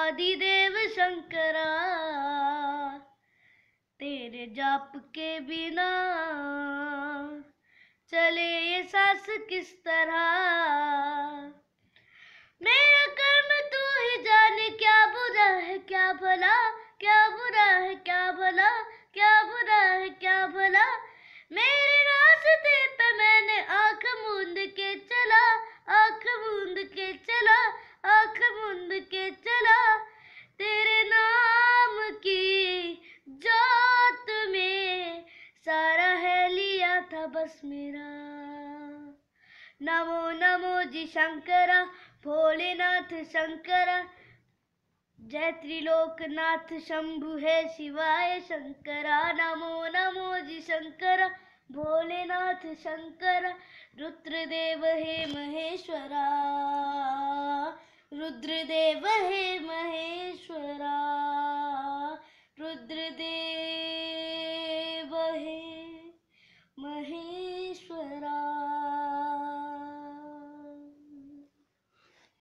आदिदेव शंकरा, तेरे जाप के बिना चले ये सांस किस तरह। मेरा कर्म तू ही जाने, क्या बुरा है क्या भला, क्या बुरा है क्या भला, क्या बुरा है क्या भला। मेरे रास्ते पे मैंने आंख मूंद के चला, आंख मूंद के चला, आंख मूंद के चला। तेरे नाम की जोत में सारा है लिया था बस मेरा। नमो नमो जी शंकरा, भोलेनाथ शंकरा, जय त्रिलोकनाथ शंभु है शिवाय शंकरा। नमो नमो जी शंकरा, भोलेनाथ शंकरा, रुद्रदेव हे महेश्वरा, रुद्रदेव हे महेश्वरा।